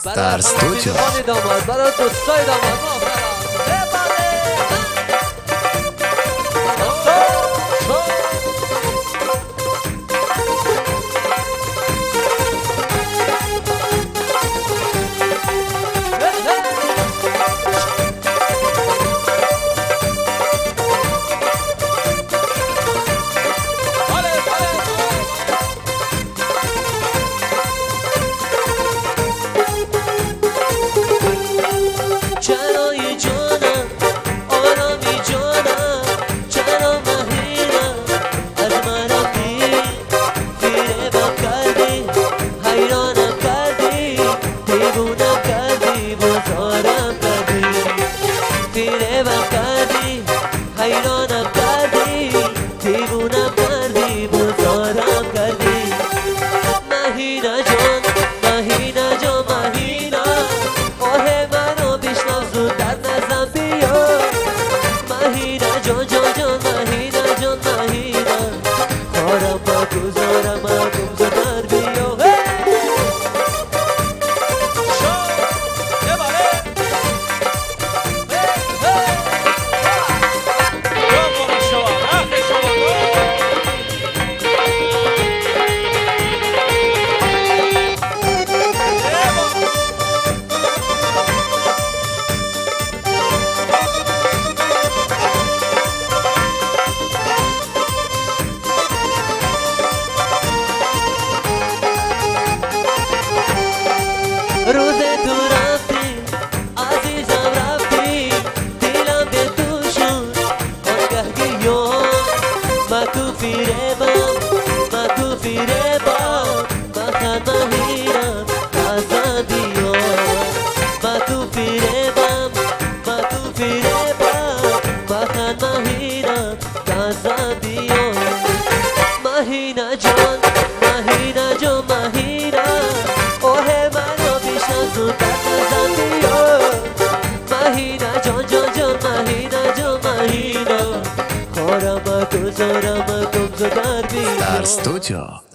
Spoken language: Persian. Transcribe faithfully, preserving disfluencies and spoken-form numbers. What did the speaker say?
Star Studio. برای دوستای داماد روز تو رفتی عزیزم رفتی دلم به تو شد آنگه گیان من تو فریبم من تو فریبم بخند مهیرم ازم بیان من تو فریبم من تو فریبم بخند مهیرم ازم بیان مهینه جان مهینه جان مهینه اوه منو زودت نزن بیا مهینه جان جان جان مهینه جان مهینه کارم کجارم کم زدر بیا Star Studio.